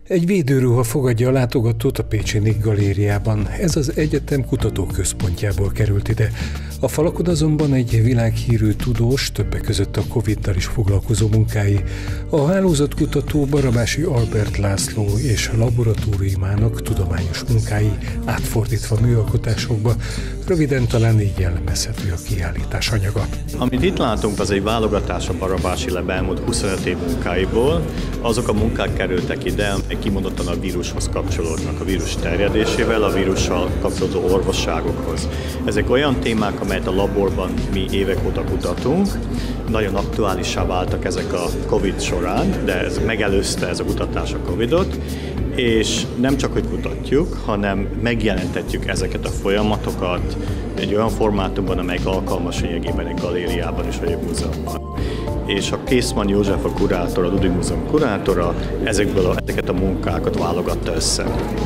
Egy védőruha fogadja a látogatót a pécsi Nick galériában. Ez az egyetem kutatóközpontjából került ide. A falakon azonban egy világhírű tudós, többek között a Covid-dal is foglalkozó munkái. A hálózatkutató Barabási Albert László és laboratóriumának tudományos munkái átfordítva műalkotásokba, röviden talán így jellemezhető a kiállítás anyaga. Amit itt látunk, az egy válogatás a Barabási Lab elmúlt 25 év munkáiból. Azok a munkák kerültek ide, amelyek kimondottan a vírushoz kapcsolódnak, a vírus terjedésével, a vírussal kapcsolódó orvosságokhoz. Ezek olyan témák, amelyet a laborban mi évek óta kutatunk. Nagyon aktuálissá váltak ezek a Covid során, de ez megelőzte ez a kutatás a Covidot, és nem csak, hogy kutatjuk, hanem megjelentetjük ezeket a folyamatokat egy olyan formátumban, amelyik alkalmas lényegében egy galériában és vagy egy múzeumban. És a Készmann József, a kurátor, a Ludwig Múzeum kurátora ezeket a munkákat válogatta össze.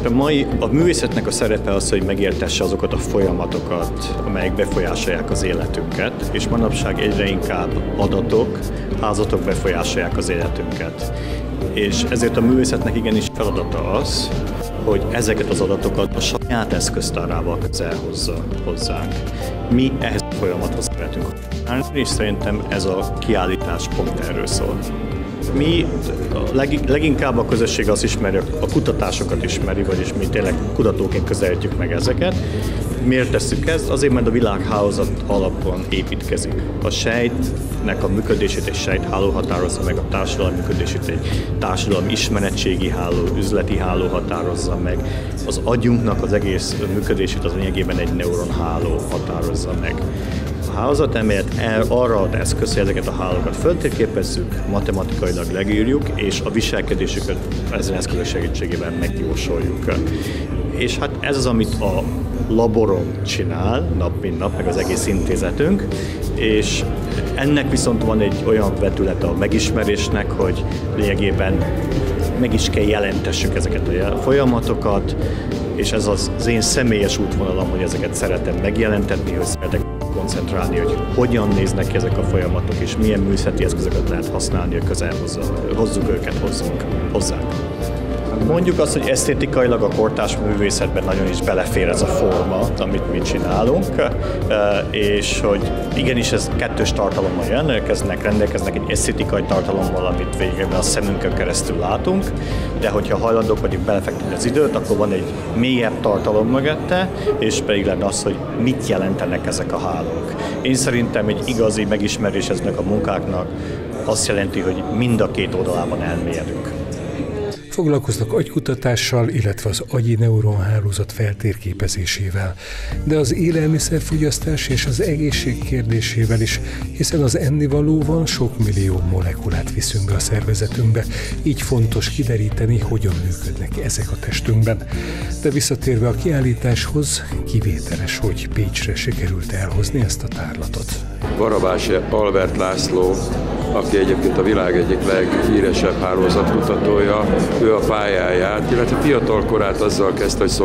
A művészetnek a szerepe az, hogy megértesse azokat a folyamatokat, amelyek befolyásolják az életünket, és manapság egyre inkább adatok, házatok befolyásolják az életünket. És ezért a művészetnek igenis feladata az, hogy ezeket az adatokat a saját eszköztárával közel hozza hozzánk. Mi ehhez a folyamathoz szeretünk használni, és szerintem ez a kiállítás pont erről szól. Mi leginkább a közösség azt ismeri, a kutatásokat ismeri, vagyis mi tényleg kutatóként közelítjük meg ezeket. Miért tesszük ezt? Azért, mert a világhálózat alapon építkezik. A sejtnek a működését egy sejtháló határozza meg, a társadalom működését egy társadalmi ismeretségi háló, üzleti háló határozza meg. Az agyunknak az egész működését az lényegében egy neuronháló határozza meg. A hálózatelmélet arra ad eszköz, hogy ezeket a hálókat föltérképezzük, matematikailag leírjuk, és a viselkedésüket ezen eszközök segítségével megjósoljuk. És hát ez az, amit a laboron csinál, nap mint nap, meg az egész intézetünk, és ennek viszont van egy olyan vetülete a megismerésnek, hogy lényegében meg is kell jelentessük ezeket a folyamatokat, és ez az én személyes útvonalam, hogy ezeket szeretem megjelentetni, hogy szeretek koncentrálni, hogy hogyan néznek ki ezek a folyamatok, és milyen művészeti eszközöket lehet használni, hogy közel hozzuk őket hozzánk. Mondjuk azt, hogy esztétikailag a kortárs művészetben nagyon is belefér ez a forma, amit mi csinálunk, és hogy igenis ez kettős tartalommal rendelkeznek egy esztétikai tartalommal, amit végül a szemünkön keresztül látunk, de hogyha hajlandók vagyunk belefektetni az időt, akkor van egy mélyebb tartalom mögötte, és pedig lenne az, hogy mit jelentenek ezek a hálók. Én szerintem egy igazi megismerés eznek a munkáknak azt jelenti, hogy mind a két oldalában elmélyedünk. Foglalkoznak agykutatással, illetve az agyi neuronhálózat feltérképezésével, de az élelmiszerfogyasztás és az egészség kérdésével is, hiszen az ennivalóval sok millió molekulát viszünk be a szervezetünkbe, így fontos kideríteni, hogyan működnek ezek a testünkben. De visszatérve a kiállításhoz, kivételes, hogy Pécsre sikerült elhozni ezt a tárlatot. Barabási Albert László, aki egyébként a világ egyik leghíresebb hálózatkutatója, ő a pályáját, illetve fiatal korát azzal kezdte, hogy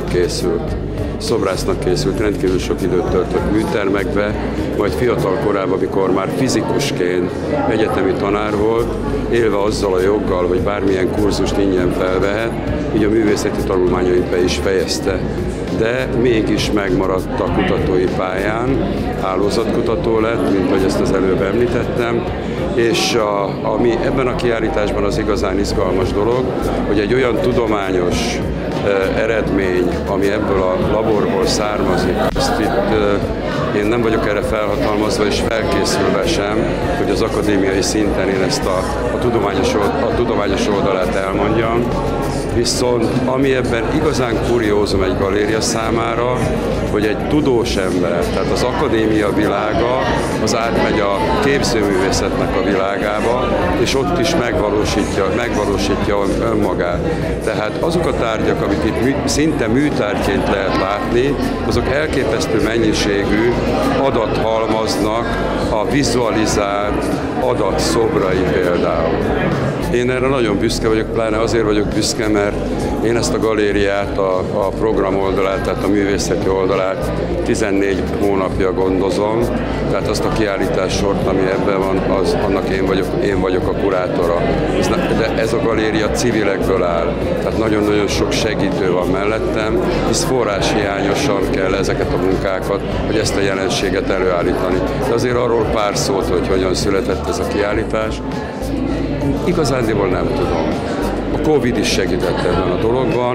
szobrásznak készült, rendkívül sok időt töltött műtermekbe, majd fiatal korában, amikor már fizikusként egyetemi tanár volt, élve azzal a joggal, hogy bármilyen kurzust ingyen felvehet, így a művészeti tanulmányait be is fejezte. De mégis megmaradt a kutatói pályán, hálózatkutató lett, mint ahogy ezt az előbb említettem, és ami ebben a kiállításban az igazán izgalmas dolog, hogy egy olyan tudományos eredmény, ami ebből a laborból származik, azt itt én nem vagyok erre felhatalmazva és felkészülve sem, hogy az akadémiai szinten én ezt a tudományos oldalát elmondjam. Viszont ami ebben igazán kuriózum egy galéria számára, hogy egy tudós ember, tehát az akadémia világa, az átmegy a képzőművészetnek a világába, és ott is megvalósítja önmagát. Tehát azok a tárgyak, amit itt szinte műtárgyként lehet látni, azok elképesztő mennyiségű adat halmaznak a vizualizált adatszobrai például. Én erre nagyon büszke vagyok, pláne azért vagyok büszke, mert én ezt a galériát, a program oldalát, tehát a művészeti oldalát 14 hónapja gondozom, tehát azt a kiállítássort, ami ebben van, annak én vagyok a kurátora. De ez a galéria civilekből áll, tehát nagyon-nagyon sok segítő van mellettem, hisz forráshiányosan kell ezeket a munkákat, hogy ezt a jelenséget előállítani. De azért arról pár szót, hogy hogyan született ez a kiállítás, igazándiból nem tudom. A Covid is segített ebben a dologban.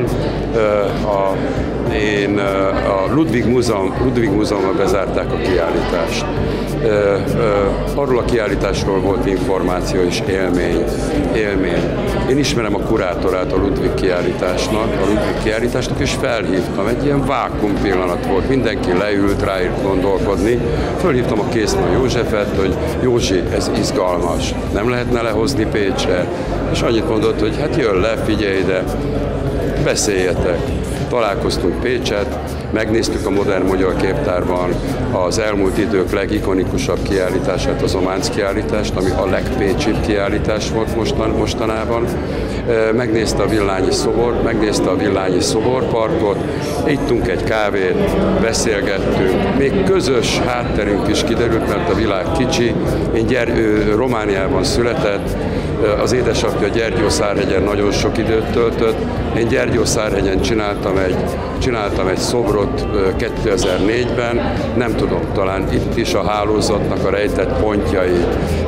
A Ludwig Múzeumban bezárták a kiállítást. Arról a kiállításról volt információ és élmény. Én ismerem a kurátorát a Ludwig kiállításnak, és felhívtam. Egy ilyen vákum pillanat volt. Mindenki leült, ráírt gondolkodni. Fölhívtam a Készman Józsefet, hogy Józsi, ez izgalmas. Nem lehetne lehozni Pécsre? És annyit mondott, hogy hát jön le, figyelj ide, beszéljetek. Találkoztunk Pécset, megnéztük a Modern Magyar Képtárban az elmúlt idők legikonikusabb kiállítását, az Ománc kiállítást, ami a legpécsibb kiállítás volt mostanában. Megnézte a Villányi szoborparkot, ittunk egy kávét, beszélgettünk, még közös hátterünk is kiderült, mert a világ kicsi. Ő Romániában született, az édesapja Gyergyószárhegyen nagyon sok időt töltött. Én Gyergyószárhegyen csináltam egy szobrot 2004-ben, nem tudom, talán itt is a hálózatnak a rejtett pontjai,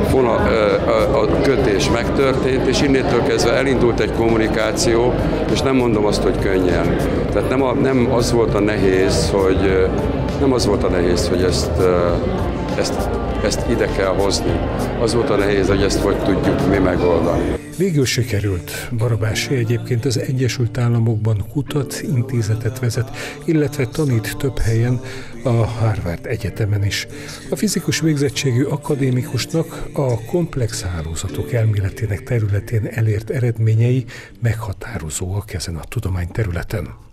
a kötés megtörtént, és innétől kezdve elindult egy kommunikáció, és nem mondom azt, hogy könnyen. Tehát nem az volt a nehéz, hogy ezt ide kell hozni. Az volt a nehéz, hogy ezt hogy tudjuk mi megoldani. Végül sikerült. Barabási egyébként az Egyesült Államokban kutat, intézetet vezet, illetve tanít több helyen, a Harvard Egyetemen is. A fizikus végzettségű akadémikusnak a komplex hálózatok elméletének területén elért eredményei meghatározóak ezen a tudományterületen.